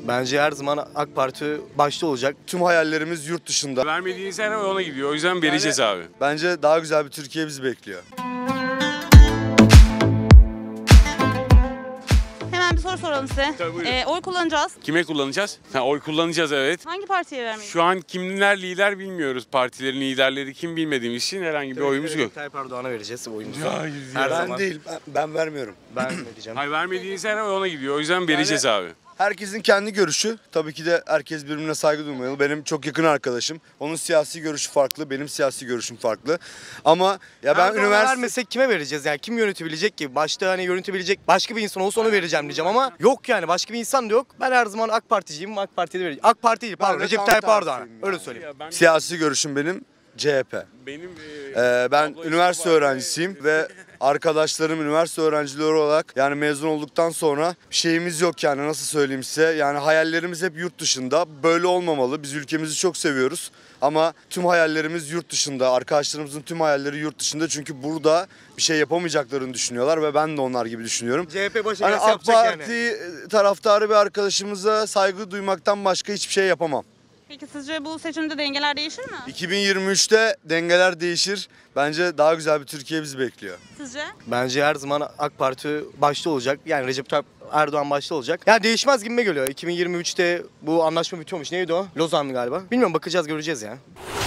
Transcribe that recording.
Bence her zaman AK Parti başta olacak. Tüm hayallerimiz yurt dışında. Vermediğiniz her oy ona gidiyor. O yüzden vereceğiz abi. Bence daha güzel bir Türkiye bizi bekliyor. Hemen bir soru soralım size. Tabii, buyurun. Oy kullanacağız. Kime kullanacağız? Oy kullanacağız, evet. Hangi partiye vermeyi? Şu an kimler lider bilmiyoruz. Partilerin liderleri kim bilmediğimiz için herhangi bir oyumuz yok. Tayyip Erdoğan'a vereceğiz oyumuzu. Hayır Her Ben zaman. değil, ben vermiyorum. Ben ne diyeceğim? Hayır, vermediğiniz her oy ona gidiyor. O yüzden vereceğiz abi. Herkesin kendi görüşü. Tabii ki de herkes birbirine saygı duymalı. Benim çok yakın arkadaşım. Onun siyasi görüşü farklı, benim siyasi görüşüm farklı. Ama ya ben Erdoğan'a üniversite... vermesek kime vereceğiz yani? Kim yönetebilecek ki? Başta hani yönetebilecek başka bir insan olsa onu vereceğim diyeceğim ama yok yani başka bir insan da yok. Ben her zaman AK Particiyim, AK Parti'ye de vereceğim. AK Parti değil pardon, de Recep tam Tayyip Erdoğan. tersiyim Öyle yani. söyleyeyim. Ya ben, Siyasi görüşüm benim CHP. benim Ben abla üniversite işim var. öğrencisiyim ve arkadaşlarım üniversite öğrencileri olarak yani mezun olduktan sonra bir şeyimiz yok yani nasıl söyleyeyim size. Yani hayallerimiz hep yurt dışında. Böyle olmamalı. Biz ülkemizi çok seviyoruz. Ama tüm hayallerimiz yurt dışında. Arkadaşlarımızın tüm hayalleri yurt dışında. Çünkü burada bir şey yapamayacaklarını düşünüyorlar ve ben de onlar gibi düşünüyorum. CHP başı Hani gelse AK yapacak Parti yani. taraftarı bir arkadaşımıza saygı duymaktan başka hiçbir şey yapamam. Peki sizce bu seçimde dengeler değişir mi? 2023'te dengeler değişir. Bence daha güzel bir Türkiye bizi bekliyor. Sizce? Bence her zaman AK Parti başta olacak. Yani Recep Tayyip Erdoğan başta olacak. Yani değişmez gibime geliyor. 2023'te bu anlaşma bitiyormuş. Neydi o? Lozan galiba. Bilmiyorum bakacağız göreceğiz ya.